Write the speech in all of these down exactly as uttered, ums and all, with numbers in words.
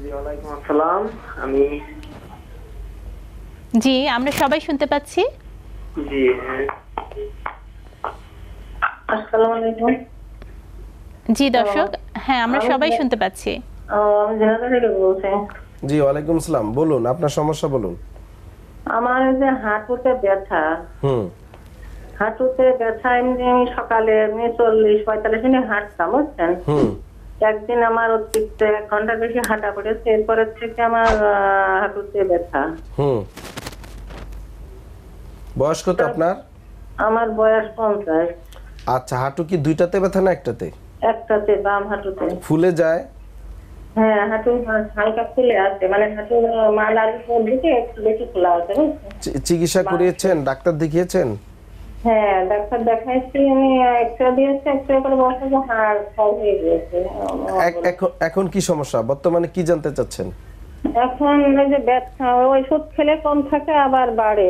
জি ওয়ালাইকুম আসসালাম। আমি জি আমরা সবাই শুনতে পাচ্ছি। জি আসসালামু আলাইকুম। জি দর্শক, হ্যাঁ আমরা সবাই শুনতে পাচ্ছি। আমি জেনারেল থেকে বলছি। জি ওয়ালাইকুম আসসালাম, বলুন আপনার সমস্যা বলুন। আমার যে হাঁটুতে ব্যথা, হুম হাঁটুতে ব্যথা এমনি আমি সকালে এমনি চল্লিশ পঁয়তাল্লিশ মিনিট হাঁটতাম বুঝছেন। হুম একদিন আমার অতিরিক্ত এক ঘন্টার বেশি হাঁটা পড়েছে, এরপরের থেকে আমার হাঁটুতে ব্যথা। হুম বয়স কত আপনার? আমার বয়স পঞ্চাশ। আচ্ছা, হাঁটু কি দুইটাতে ব্যথা না একটাতে? একটাতে, বাম হাঁটুতে। ফুলে যায়? হ্যাঁ, হাঁটু হালকা ফুলে আছে, মানে হাঁটু মালার উপর দিকে একটু বেশি খোলা আছে বুঝছেন। চিকিৎসা করিয়েছেন, ডাক্তার দেখিয়েছেন? হ্যাঁ ডাক্তার দেখাইছি, আমি এক্সরে দিয়েছি, এক্সরে করে বলছে যে হাড় ক্ষয় হয়ে গিয়েছে। এখন কি সমস্যা, বর্তমানে কি জানতে চাচ্ছেন? এখন ওই যে ব্যথা, ওষুধ খেলে কম থাকে আবার বাড়ে।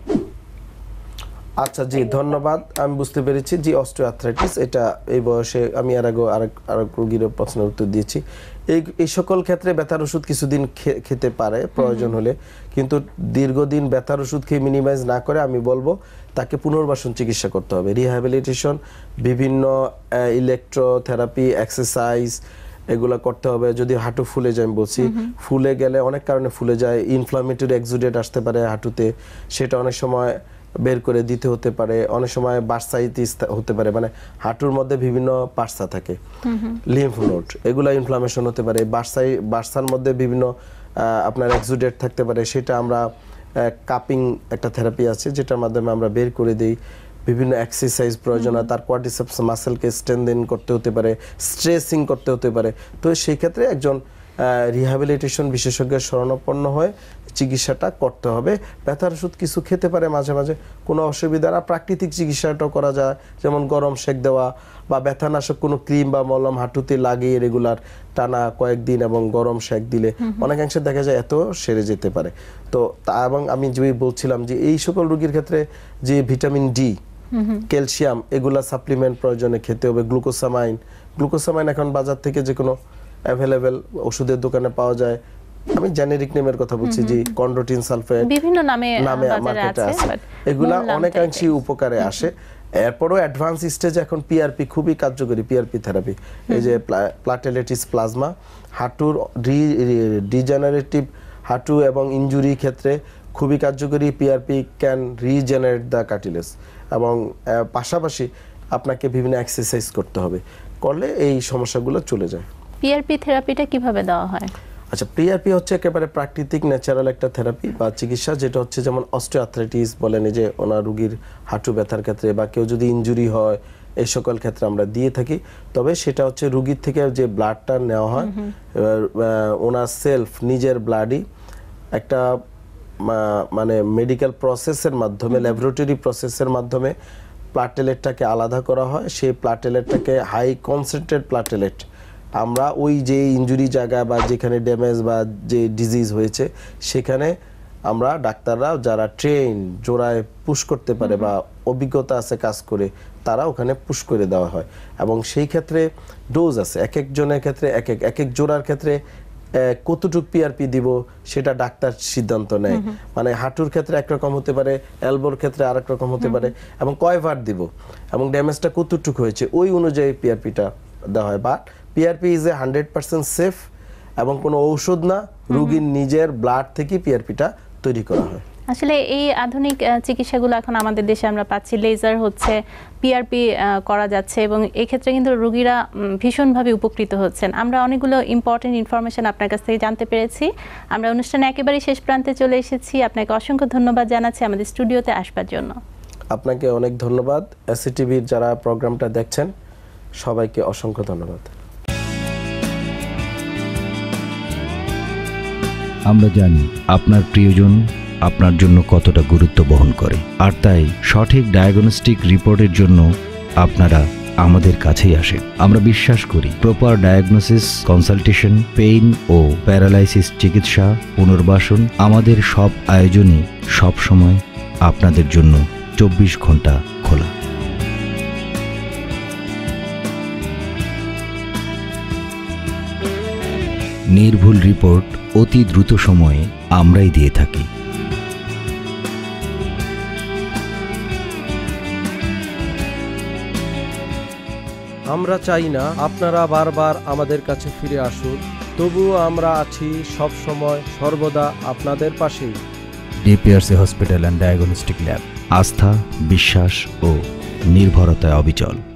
আচ্ছা জি ধন্যবাদ, আমি বুঝতে পেরেছি। জি অস্টিওআর্থ্রাইটিস, এটা এই বয়সে আমি এর আগে আরেক আরেক রোগীর প্রশ্নের উত্তর দিয়েছি। এই এই সকল ক্ষেত্রে ব্যথার ওষুধ কিছুদিন খেতে পারে প্রয়োজন হলে, কিন্তু দীর্ঘদিন ব্যথার ওষুধ খেয়ে মিনিমাইজ না করে আমি বলবো তাকে পুনর্বাসন চিকিৎসা করতে হবে। রিহ্যাবিলিটেশন, বিভিন্ন ইলেকট্রোথেরাপি, এক্সারসাইজ এগুলো করতে হবে। যদি হাঁটু ফুলে যায়, আমি বলছি ফুলে গেলে অনেক কারণে ফুলে যায়, ইনফ্লামেটরি এক্সুডেট আসতে পারে হাঁটুতে, সেটা অনেক সময় বের করে দিতে হতে পারে, অনেক সময় বার্সাইটিস হতে পারে, মানে হাঁটুর মধ্যে বিভিন্ন পার্সা থাকে, লিম্ফ নোড, এগুলো ইনফ্লামেশন হতে পারে। বার্সাই বার্সার মধ্যে বিভিন্ন আপনার এক্সুডেট থাকতে পারে, সেটা আমরা কাপিং একটা থেরাপি আছে যেটার মাধ্যমে আমরা বের করে দিই। বিভিন্ন এক্সারসাইজ প্রয়োজন হয়, তার কোয়াড্রিসেপস মাসেলকে স্ট্রেনথেন করতে হতে পারে, স্ট্রেসিং করতে হতে পারে। তো সেই ক্ষেত্রে একজন রিহ্যাবিলিটেশন বিশেষজ্ঞের শরণাপন্ন হয়ে চিকিৎসাটা করতে হবে। ব্যথার ওষুধ কিছু খেতে পারে মাঝে মাঝে, কোনো অসুবিধা না। প্রাকৃতিক চিকিৎসাটাও করা যায়, যেমন গরম সেক দেওয়া বা ব্যথানাশক কোনো ক্রিম বা মলম হাঁটুতে লাগিয়ে রেগুলার টানা কয়েকদিন এবং গরম সেক দিলে অনেকাংশে দেখা যায় এত সেরে যেতে পারে। তো তা এবং আমি যে বলছিলাম যে এই সকল রোগীর ক্ষেত্রে যে ভিটামিন ডি, ক্যালসিয়াম, এগুলা সাপ্লিমেন্ট প্রয়োজনে খেতে হবে। গ্লুকোসামাইন, গ্লুকোসামাইন এখন বাজার থেকে যে কোনো অ্যাভেলেবেল ওষুধের দোকানে পাওয়া যায়। আমি জেনেরিক নেমের কথা বলছি, যে কন্ড্রোটিন সালফেট বিভিন্ন নামে নামে মার্কেটে আছে, এগুলা অনেকাংশে উপকারে আসে। এরপরও অ্যাডভান্স স্টেজ এখন পিআরপি খুবই কার্যকরী, পিআরপি থেরাপি, এই যে প্লাটেলেটিস প্লাজমা, হাঁটুর ডিজেনারেটিভ হাঁটু এবং ইনজুরি ক্ষেত্রে খুবই কার্যকরী। PRP can regenerate the cartilage, এবং পাশাপাশি আপনাকে বিভিন্ন এক্সারসাইজ করতে হবে, করলে এই সমস্যাগুলো চলে যায়। পিআরপি থেরাপিটা কিভাবে দেওয়া হয়? আচ্ছা, পিআরপি হচ্ছে একেবারে প্রাকৃতিক ন্যাচারাল একটা থেরাপি বা চিকিৎসা, যেটা হচ্ছে যেমন অস্টিওআর্থ্রাইটিস বলেন, যে ওনার রোগীর হাঁটু ব্যথার ক্ষেত্রে বা কেউ যদি ইনজুরি হয়, এই সকল ক্ষেত্রে আমরা দিয়ে থাকি। তবে সেটা হচ্ছে রোগীর থেকে যে ব্লাডটা নেওয়া হয়, ওনার সেলফ নিজের ব্লাডই একটা মানে মেডিকেল প্রসেসের মাধ্যমে, ল্যাবরেটরি প্রসেসের মাধ্যমে প্লাটেলেটটাকে আলাদা করা হয়। সেই প্লাটেলেটটাকে হাই কনসেন্ট্রেট প্লাটেলেট আমরা ওই যে ইনজুরি জায়গা বা যেখানে ড্যামেজ বা যে ডিজিজ হয়েছে সেখানে আমরা ডাক্তাররা যারা ট্রেন জোড়ায় পুশ করতে পারে বা অভিজ্ঞতা আছে কাজ করে, তারা ওখানে পুশ করে দেওয়া হয়। এবং সেই ক্ষেত্রে ডোজ আছে, এক একজনের ক্ষেত্রে এক এক এক এক জোড়ার ক্ষেত্রে কতটুক পিআরপি দিব সেটা ডাক্তার সিদ্ধান্ত নেয়। মানে হাঁটুর ক্ষেত্রে একরকম হতে পারে, এলবোর ক্ষেত্রে আরেক রকম হতে পারে, এবং কয় ভার দিব এবং ড্যামেজটা কতটুকু হয়েছে ওই অনুযায়ী পিআরপিটা দেওয়া হয়। But PRP is a hundred percent safe এবং কোনো ঔষধ না, রোগীর নিজের ব্লাড থেকে পিআরপিটা তৈরি করা হয়। আসলে এই আধুনিক চিকিৎসাগুলো এখন আমাদের দেশে আমরা পাচ্ছি, লেজার হচ্ছে, পিআরপি করা যাচ্ছে, এবং এই ক্ষেত্রে কিন্তু রোগীরা ভীষণভাবে উপকৃত হচ্ছেন। আমরা অনেকগুলো ইম্পর্টেন্ট ইনফরমেশন আপনার কাছ থেকে জানতে পেরেছি। আমরা অনুষ্ঠানে একেবারেই শেষ প্রান্তে চলে এসেছি। আপনাকে অসংখ্য ধন্যবাদ জানাচ্ছি আমাদের স্টুডিওতে আসবার জন্য। আপনাকে অনেক ধন্যবাদ। এসি টিভির যারা প্রোগ্রামটা দেখছেন সবাইকে অসংখ্য ধন্যবাদ। আমরা জানি আপনার প্রিয়জন আপনার জন্য কতটা গুরুত্ব বহন করে, আর তাই সঠিক ডায়াগনস্টিক রিপোর্টের জন্য আপনারা আমাদের কাছেই আসেন। আমরা বিশ্বাস করি প্রপার ডায়াগনোসিস, কনসালটেশন, পেইন ও প্যারালাইসিস চিকিৎসা, পুনর্বাসন, আমাদের সব আয়োজনই সব সময় আপনাদের জন্য চব্বিশ ঘন্টা খোলা। নির্ভুল রিপোর্ট অতি দ্রুত সময়ে আমরাই দিয়ে থাকি। আমরা চাই না আপনারা বারবার আমাদের কাছে ফিরে আসুন, তবুও আমরা আছি সব সময় সর্বদা আপনাদের পাশেই। DPRC hospital and diagnostic lab, আস্থা, বিশ্বাস ও নির্ভরতায় অবিচল।